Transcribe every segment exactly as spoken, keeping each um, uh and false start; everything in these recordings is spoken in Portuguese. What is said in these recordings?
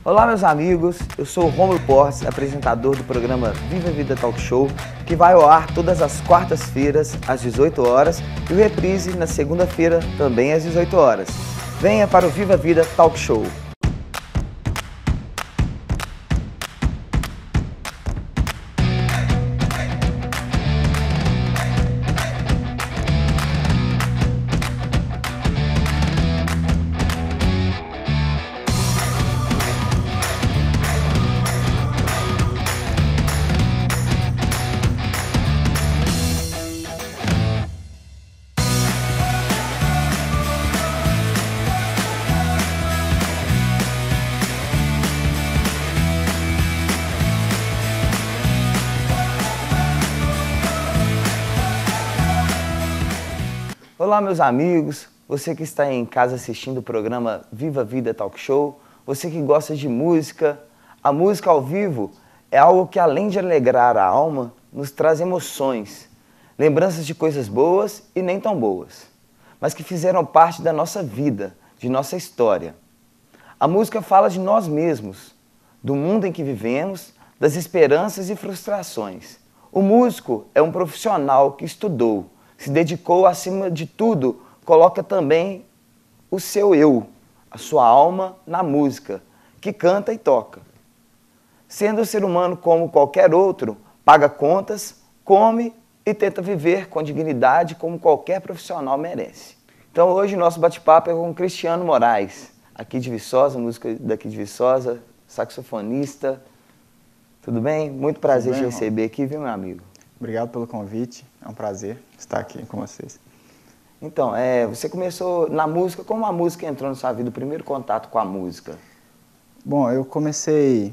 Olá, meus amigos, eu sou o Rômulo Portes, apresentador do programa Viva Vida Talk Show, que vai ao ar todas as quartas-feiras, às dezoito horas, e o reprise na segunda-feira, também às dezoito horas. Venha para o Viva Vida Talk Show. Olá, meus amigos, você que está em casa assistindo o programa Viva Vida Talk Show, você que gosta de música. A música ao vivo é algo que, além de alegrar a alma, nos traz emoções, lembranças de coisas boas e nem tão boas, mas que fizeram parte da nossa vida, de nossa história. A música fala de nós mesmos, do mundo em que vivemos, das esperanças e frustrações. O músico é um profissional que estudou, se dedicou, acima de tudo, coloca também o seu eu, a sua alma na música, que canta e toca. Sendo um ser humano como qualquer outro, paga contas, come e tenta viver com dignidade como qualquer profissional merece. Então hoje o nosso bate-papo é com o Cristiano Moraes, aqui de Viçosa, música daqui de Viçosa, saxofonista. Tudo bem? Muito prazer te receber aqui, viu, meu amigo? Obrigado pelo convite, é um prazer estar aqui com vocês. Então, é, você começou na música, como a música entrou na sua vida, o primeiro contato com a música? Bom, eu comecei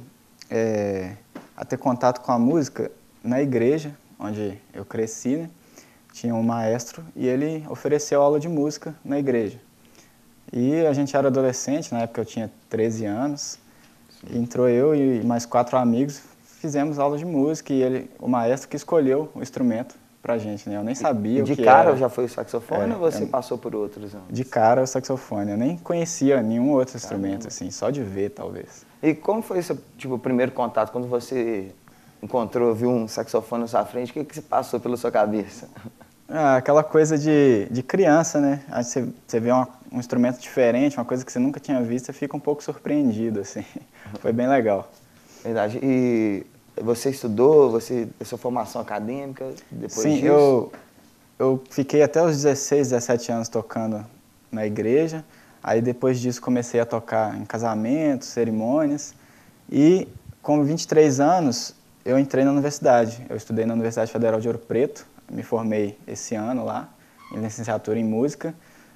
é, a ter contato com a música na igreja, onde eu cresci, né? Tinha um maestro e ele ofereceu aula de música na igreja. E a gente era adolescente, na época eu tinha treze anos, e entrou eu e mais quatro amigos, fizemos aula de música e ele, o maestro que escolheu o instrumento pra gente, né? Eu nem sabia e o que de cara era. já foi o saxofone é, ou você eu, passou por outros? Antes? De cara o saxofone, eu nem conhecia nenhum outro Caramba. instrumento, assim, só de ver, talvez. E como foi esse tipo, primeiro contato, quando você encontrou, viu um saxofone na sua frente, o que, que se passou pela sua cabeça? Ah, aquela coisa de, de criança, né? Aí você, você vê uma, um instrumento diferente, uma coisa que você nunca tinha visto, você fica um pouco surpreendido, assim. Foi bem legal. Verdade. E você estudou, você, a sua formação acadêmica, depois Sim, disso? eu, eu fiquei até os dezesseis, dezessete anos tocando na igreja, aí depois disso comecei a tocar em casamentos, cerimônias, e com vinte e três anos eu entrei na universidade. Eu estudei na Universidade Federal de Ouro Preto, me formei esse ano lá, em licenciatura em música,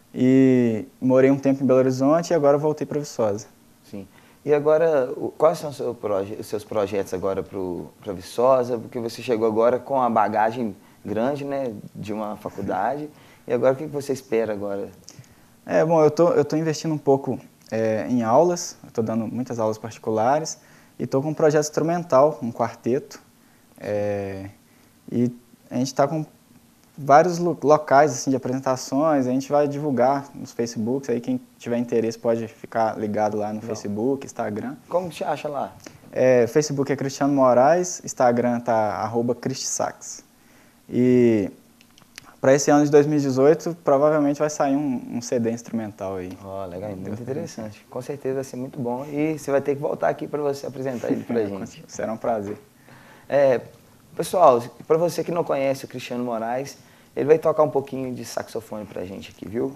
e morei um tempo em Belo Horizonte e agora voltei para Viçosa. Sim. E agora, quais são os seus, proje os seus projetos agora para Viçosa? Porque você chegou agora com a bagagem grande, né, de uma faculdade. E agora, o que você espera agora? É, bom, eu tô, eu tô investindo um pouco é, em aulas, estou dando muitas aulas particulares, e estou com um projeto instrumental, um quarteto. É, e a gente está com vários locais assim, de apresentações, a gente vai divulgar nos Facebooks, aí quem tiver interesse pode ficar ligado lá no Não. Facebook, Instagram. Como te acha lá? É, Facebook é Cristiano Moraes, Instagram tá arroba Cristisax. E para esse ano de dois mil e dezoito, provavelmente vai sair um, um C D instrumental aí. Ó, oh, legal, muito interessante. Com certeza vai ser muito bom e você vai ter que voltar aqui para você apresentar ele pra gente. Será um prazer. É, pessoal, para você que não conhece o Cristiano Moraes, ele vai tocar um pouquinho de saxofone pra gente aqui, viu?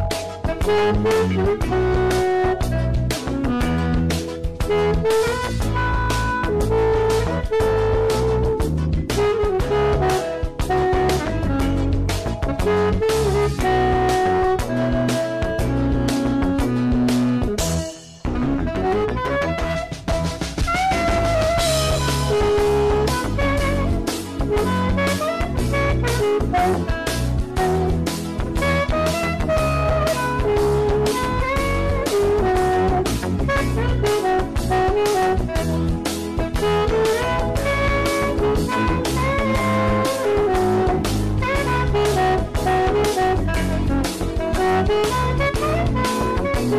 Música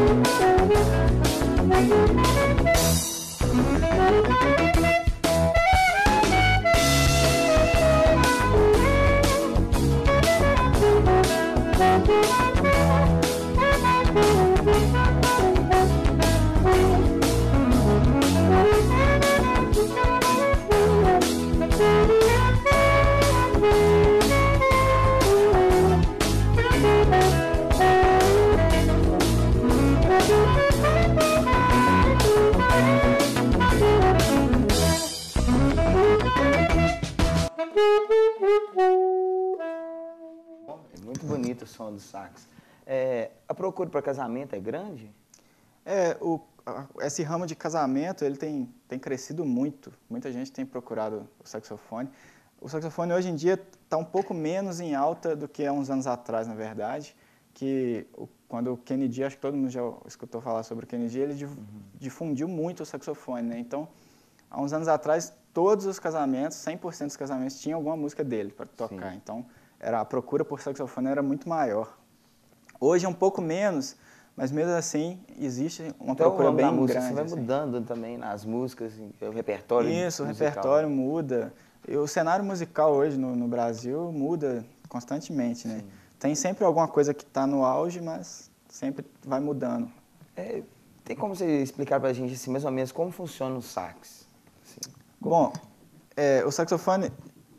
Muito bonito o som do sax. É, a procura para casamento é grande? É, o, a, esse ramo de casamento ele tem, tem crescido muito. Muita gente tem procurado o saxofone. O saxofone hoje em dia está um pouco menos em alta do que há uns anos atrás, na verdade. Que o, quando o Kennedy, acho que todo mundo já escutou falar sobre o Kennedy, ele uhum. difundiu muito o saxofone, né? Então, há uns anos atrás, todos os casamentos, cem por cento dos casamentos, tinham alguma música dele para tocar. Sim. Então, era, a procura por saxofone era muito maior. Hoje é um pouco menos, mas mesmo assim existe uma então, procura bem música, grande. Você vai assim. mudando também nas músicas, o repertório Isso, musical. o repertório muda. E o cenário musical hoje no, no Brasil muda constantemente, né? Sim. Tem sempre alguma coisa que está no auge, mas sempre vai mudando. É, tem como você explicar para a gente, assim, mais ou menos, como funciona o sax? Assim, como... Bom, é, o saxofone,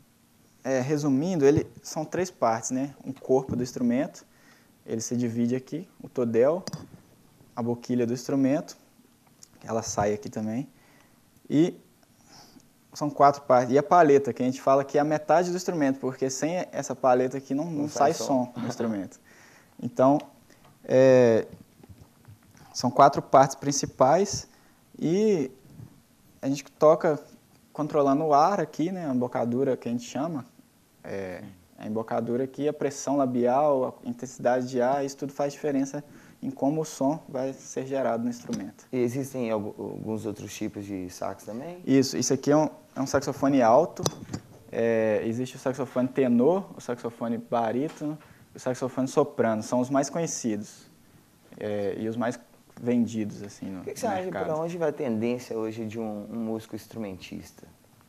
é, resumindo, ele são três partes, né? Um corpo do instrumento, ele se divide aqui, o todel, a boquilha do instrumento, ela sai aqui também, e são quatro partes. E a paleta, que a gente fala que é a metade do instrumento, porque sem essa paleta aqui não, não, não sai som, som no instrumento. Então, é, são quatro partes principais e a gente toca controlando o ar aqui, né, a embocadura que a gente chama. É, a embocadura aqui, a pressão labial, a intensidade de ar, isso tudo faz diferença em como o som vai ser gerado no instrumento. E existem alguns outros tipos de sax também? Isso, isso aqui é um, é um saxofone alto, é, existe o saxofone tenor, o saxofone barítono e o saxofone soprano, são os mais conhecidos é, e os mais vendidos assim, no, o que, que no você mercado. acha para onde vai a tendência hoje de um, um músico instrumentista?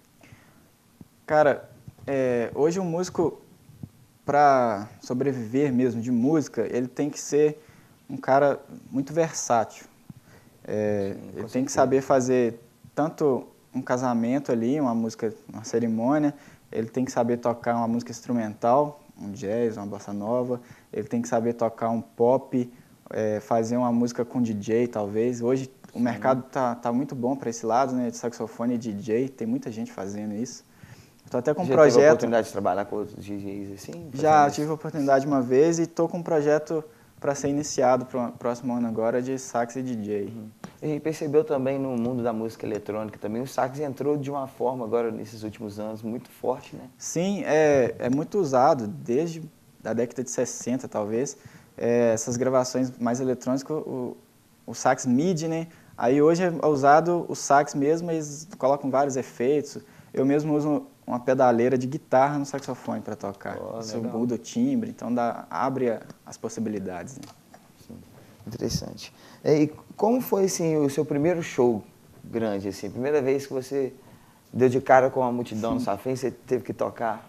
Cara, é, hoje um músico, para sobreviver mesmo de música, ele tem que ser um cara muito versátil. É, Sim, ele tem que saber fazer tanto um casamento ali, uma música, uma cerimônia, ele tem que saber tocar uma música instrumental, um jazz, uma bossa nova, ele tem que saber tocar um pop, é, fazer uma música com D J talvez. Hoje Sim. o mercado tá, tá muito bom para esse lado, né, de saxofone e D J, tem muita gente fazendo isso. Estou até com um Já projeto... teve a oportunidade de trabalhar com outros D Js assim? Já isso? tive a oportunidade uma vez e estou com um projeto para ser iniciado para o próximo ano agora de sax e D J. Uhum. A gente percebeu também no mundo da música eletrônica também, o sax entrou de uma forma agora nesses últimos anos muito forte, né? Sim, é, é muito usado, desde a década de sessenta talvez, é, essas gravações mais eletrônicas, o, o sax midi, né? Aí hoje é usado o sax mesmo, eles colocam vários efeitos. Eu mesmo uso uma pedaleira de guitarra no saxofone para tocar. Oh, Isso legal. Muda o timbre, então dá, abre as possibilidades. Né? Sim. Interessante. E como foi assim, o seu primeiro show grande? Assim, a primeira vez que você deu de cara com uma multidão Sim. na sua frente, você teve que tocar?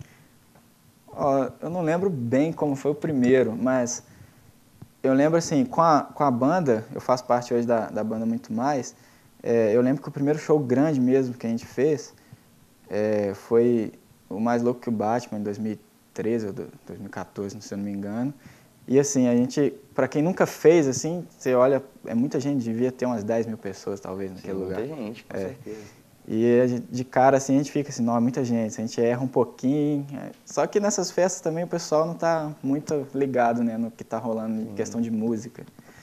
Oh, eu não lembro bem como foi o primeiro, mas eu lembro assim, com a, com a banda, eu faço parte hoje da, da banda Muito Mais, é, eu lembro que o primeiro show grande mesmo que a gente fez é, foi o Mais Louco que o Batman, em dois mil e treze ou dois mil e quatorze, se eu não me engano. E assim, a gente, para quem nunca fez, assim, você olha, é muita gente, devia ter umas dez mil pessoas talvez naquele Sim, lugar. Muita gente, com é. certeza. E a gente, de cara assim, a gente fica assim, não, é muita gente, a gente erra um pouquinho. É. Só que nessas festas também o pessoal não está muito ligado, né, no que está rolando em questão de música.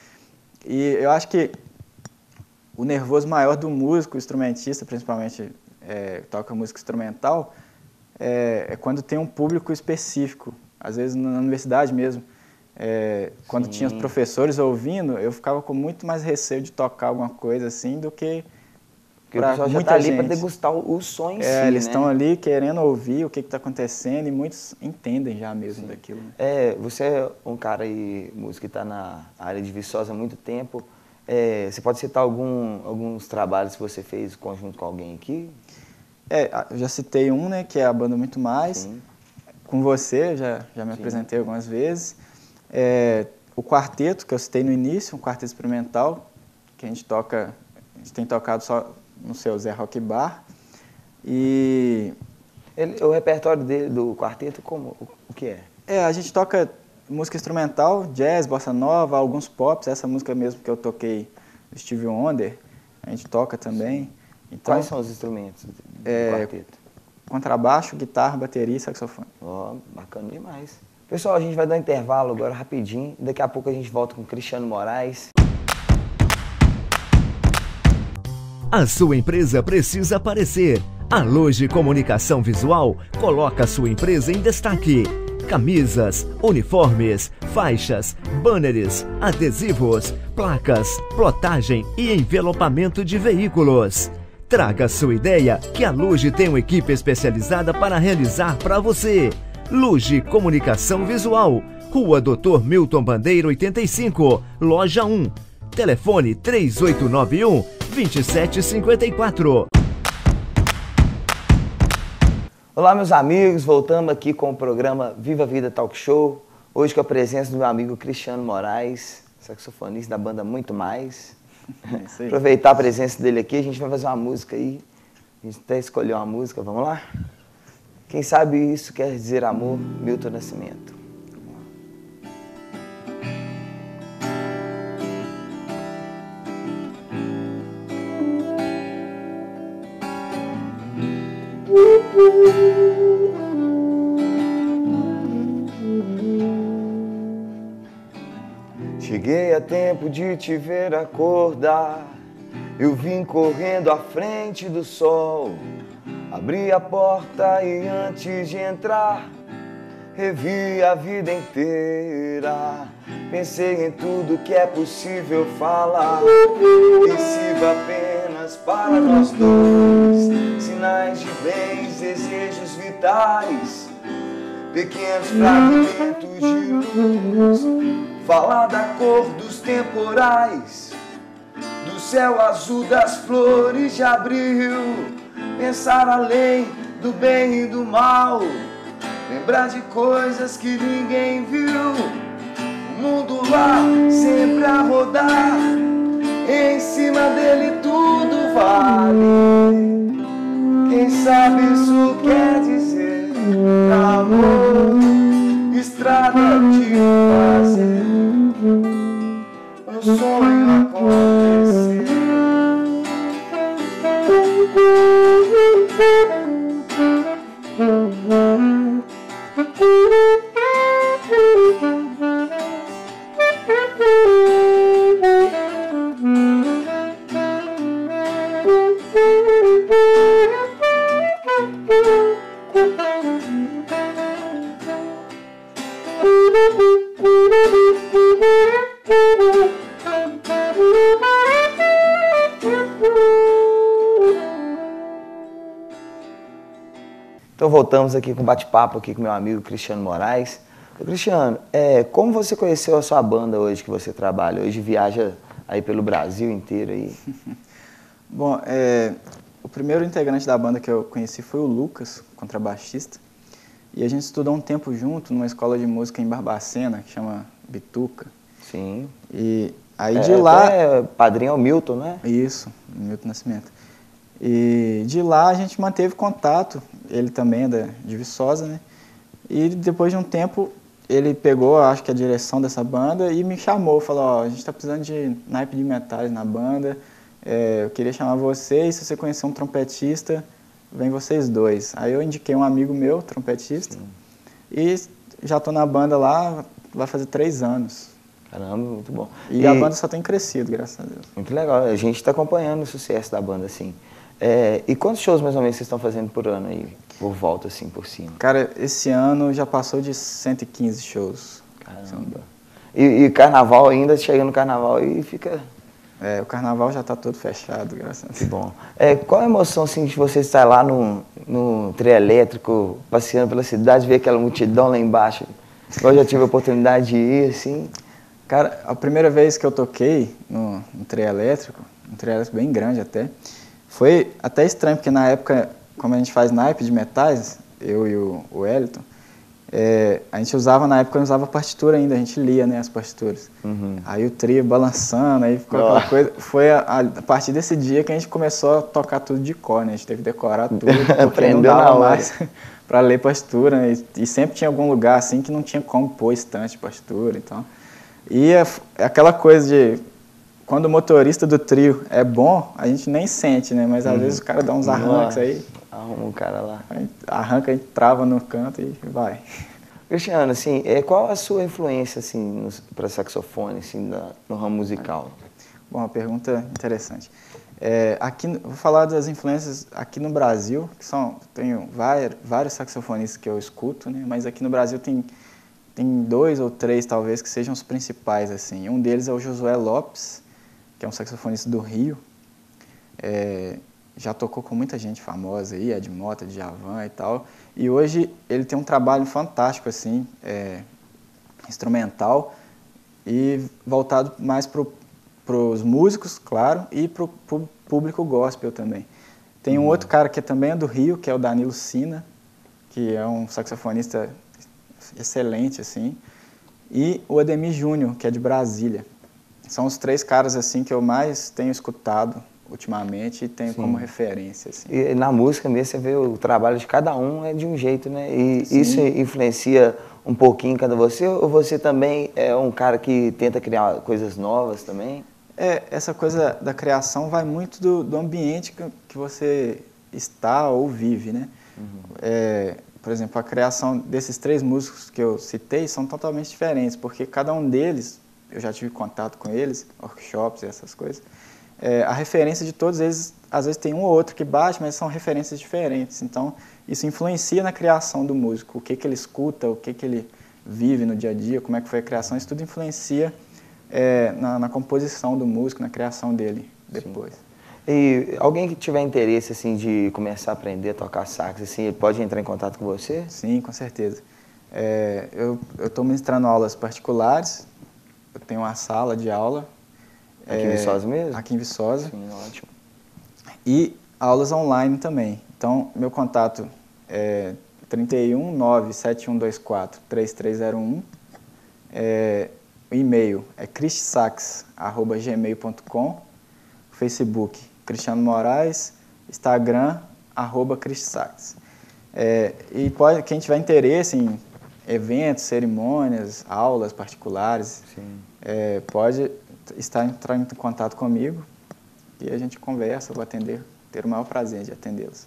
E eu acho que o nervoso maior do músico, instrumentista, principalmente é, toca música instrumental, é, é quando tem um público específico. Às vezes na universidade mesmo, é, quando Sim. tinha os professores ouvindo, eu ficava com muito mais receio de tocar alguma coisa assim do que Porque o pessoal já está ali para degustar o, o som em é, si, eles né? estão ali querendo ouvir o que está acontecendo e muitos entendem já mesmo Sim. daquilo. Né? É, você é um cara aí, músico, que está na área de Viçosa há muito tempo. É, você pode citar algum, alguns trabalhos que você fez conjunto com alguém aqui? É, eu já citei um, né, que é a banda Muito Mais. Sim. Com você, já, já me Sim. apresentei algumas vezes. É, o quarteto, que eu citei no início, um quarteto experimental, que a gente toca, a gente tem tocado só no seu Zé Rock Bar. E... Ele, o repertório dele, do quarteto, como, o, o que é? É, a gente toca música instrumental, jazz, bossa nova, alguns pops, essa música mesmo que eu toquei, do Stevie Wonder, a gente toca também. Então, quais são os instrumentos do é, quarteto? Contrabaixo, guitarra, bateria e saxofone. Ó, oh, bacana demais. Pessoal, a gente vai dar um intervalo agora rapidinho, daqui a pouco a gente volta com o Cristiano Moraes. A sua empresa precisa aparecer. A Loge Comunicação Visual coloca a sua empresa em destaque. Camisas, uniformes, faixas, banners, adesivos, placas, plotagem e envelopamento de veículos. Traga sua ideia que a Loge tem uma equipe especializada para realizar para você. Loge Comunicação Visual, Rua doutor Milton Bandeira oitenta e cinco, Loja um. Telefone três oito nove um, dois sete cinco quatro. Olá, meus amigos, voltamos aqui com o programa Viva a Vida Talk Show. Hoje com a presença do meu amigo Cristiano Moraes, saxofonista da banda Muito Mais. É aproveitar a presença dele aqui, a gente vai fazer uma música aí. A gente até escolheu uma música, vamos lá? Quem sabe isso quer dizer amor, Milton Nascimento. Cheguei a tempo de te ver acordar. Eu vim correndo à frente do sol. Abri a porta e antes de entrar, revi a vida inteira. Pensei em tudo que é possível falar, e sirva apenas para nós dois. Sinais de bens, desejos vitais, pequenos fragmentos de luz. Falar da cor dos temporais, do céu azul das flores de abril. Pensar além do bem e do mal, lembrar de coisas que ninguém viu. O mundo lá sempre a rodar, em cima dele tudo vale. Quem sabe isso quer dizer amor, estrada de fazer um sonho acontecer. Então voltamos aqui com um bate-papo aqui com meu amigo Cristiano Moraes. Ô, Cristiano, é, como você conheceu a sua banda hoje que você trabalha? Hoje viaja aí pelo Brasil inteiro aí. Bom, é, o primeiro integrante da banda que eu conheci foi o Lucas, contrabaixista. E a gente estudou um tempo junto numa escola de música em Barbacena, que chama Bituca. Sim. E aí é, de lá... É, padrinho é o Milton, né? Isso, Milton Nascimento. E de lá a gente manteve contato, ele também é da, de Viçosa, né? E depois de um tempo ele pegou, acho que a direção dessa banda e me chamou, falou, ó, a gente está precisando de naipe de metais na banda, é, eu queria chamar vocês, se você conhecer um trompetista, vem vocês dois. Aí eu indiquei um amigo meu, trompetista, Sim. e já estou na banda lá, vai fazer três anos. Caramba, muito bom. E, e a banda só tem crescido, graças a Deus. Muito legal, a gente está acompanhando o sucesso da banda, assim. É, e quantos shows mais ou menos vocês estão fazendo por ano aí, por volta, assim, por cima? Cara, esse ano já passou de cento e quinze shows. Caramba. E, e carnaval ainda, chega no carnaval e fica É, o carnaval já está todo fechado, graças a Deus. Que bom. É, qual a emoção assim, de você estar lá no, no trio elétrico, passeando pela cidade, ver aquela multidão lá embaixo? Eu já tive a oportunidade de ir, assim. Cara, a primeira vez que eu toquei no, no trio elétrico, um trio elétrico bem grande até, foi até estranho, porque na época, como a gente faz naipe de metais, eu e o, o Wellington, é, a gente usava, na época, eu usava partitura ainda, a gente lia, né, as partituras. Uhum. Aí o trio balançando, aí ficou oh. aquela coisa. Foi a, a, a partir desse dia que a gente começou a tocar tudo de cor, né? A gente teve que decorar tudo, porque não dava mais para ler partitura, né? E, e sempre tinha algum lugar assim que não tinha como pôr estante de partitura, então. E é, é aquela coisa de, quando o motorista do trio é bom, a gente nem sente, né? Mas às uhum. vezes o cara dá uns arranques aí. Arruma um cara lá. Arranca, a gente trava no canto e vai. Cristiano, assim, qual a sua influência assim, para saxofone, assim, da, no ramo musical? Bom, uma pergunta interessante. É, aqui, vou falar das influências aqui no Brasil, que são, tenho vários, vários saxofonistas que eu escuto, né? Mas aqui no Brasil tem, tem dois ou três, talvez, que sejam os principais, assim. Um deles é o Josué Lopes, que é um saxofonista do Rio. É, já tocou com muita gente famosa aí, Ed Mota, Djavan e tal, e hoje ele tem um trabalho fantástico, assim, é, instrumental, e voltado mais para os músicos, claro, e para o público gospel também. Tem um uhum. outro cara que também é do Rio, que é o Danilo Sina, que é um saxofonista excelente, assim, e o Ademir Júnior, que é de Brasília. São os três caras, assim, que eu mais tenho escutado ultimamente e tenho Sim. como referência. Assim. E na música mesmo, você vê o trabalho de cada um é de um jeito, né? E Sim. isso influencia um pouquinho cada você, ou você também é um cara que tenta criar coisas novas também? É, essa coisa da criação vai muito do, do ambiente que, que você está ou vive, né? Uhum. É, por exemplo, a criação desses três músicos que eu citei são totalmente diferentes, porque cada um deles, eu já tive contato com eles, workshops e essas coisas, É, a referência de todos eles, às vezes tem um ou outro que bate, mas são referências diferentes. Então, isso influencia na criação do músico. O que, que ele escuta, o que, que ele vive no dia a dia, como é que foi a criação, isso tudo influencia é, na, na composição do músico, na criação dele depois. Sim. E alguém que tiver interesse assim, de começar a aprender a tocar sax, assim, ele pode entrar em contato com você? Sim, com certeza. É, eu estou ministrando aulas particulares, eu tenho uma sala de aula. Aqui em Viçosa mesmo? Aqui em Viçosa. Sim, ótimo. E aulas online também. Então, meu contato é trinta e um, nove sete um dois quatro, três três zero um. É, o e-mail é cristsax arroba gmail ponto com. Facebook, Cristiano Moraes. Instagram, arroba cristsax. É, e pode, quem tiver interesse em eventos, cerimônias, aulas particulares, é, pode... estar entrando em contato comigo e a gente conversa, eu vou atender, ter o maior prazer de atendê-los.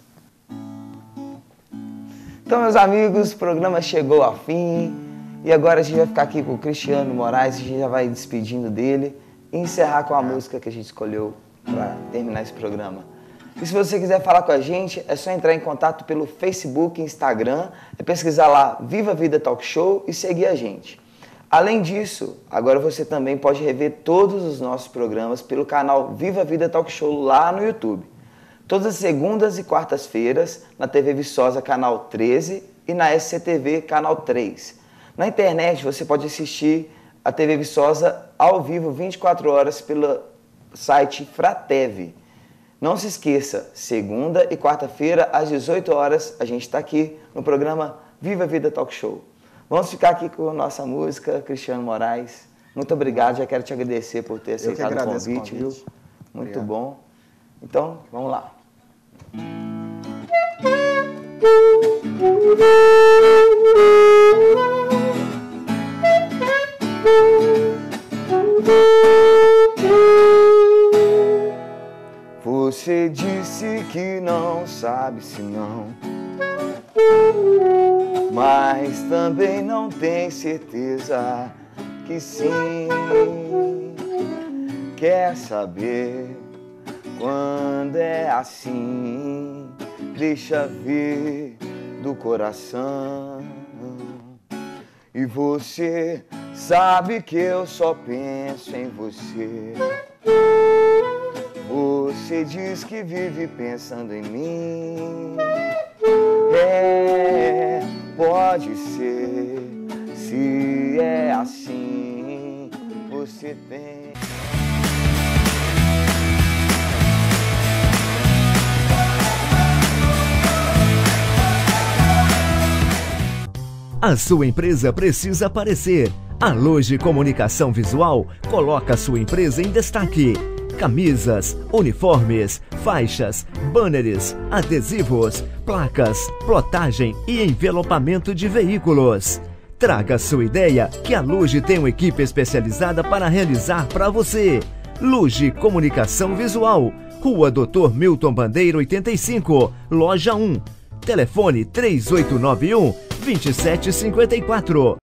Então, meus amigos, o programa chegou ao fim e agora a gente vai ficar aqui com o Cristiano Moraes, a gente já vai despedindo dele e encerrar com a música que a gente escolheu para terminar esse programa. E se você quiser falar com a gente, é só entrar em contato pelo Facebook e Instagram, é pesquisar lá Viva Vida Talk Show e seguir a gente. Além disso, agora você também pode rever todos os nossos programas pelo canal Viva Vida Talk Show lá no YouTube. Todas as segundas e quartas-feiras na T V Viçosa canal treze e na S C T V canal três. Na internet você pode assistir a T V Viçosa ao vivo vinte e quatro horas pelo site Fratev. Não se esqueça, segunda e quarta-feira às dezoito horas a gente está aqui no programa Viva Vida Talk Show. Vamos ficar aqui com a nossa música, Cristiano Moraes. Muito obrigado, já quero te agradecer por ter aceitado o convite, o convite, viu? Muito obrigado. Bom. Então, vamos lá. Você disse que não sabe se não, mas também não tem certeza que sim. Quer saber quando é assim? Deixa ver do coração. E você sabe que eu só penso em você. Você diz que vive pensando em mim. É, pode ser. Se é assim, você tem. A sua empresa precisa aparecer. A Loge Comunicação Visual coloca a sua empresa em destaque. Camisas, uniformes, faixas, banners, adesivos, placas, plotagem e envelopamento de veículos. Traga a sua ideia que a Loge tem uma equipe especializada para realizar para você. Loge Comunicação Visual, Rua doutor Milton Bandeira oitenta e cinco, Loja um. Telefone três oito nove um, dois sete cinco quatro.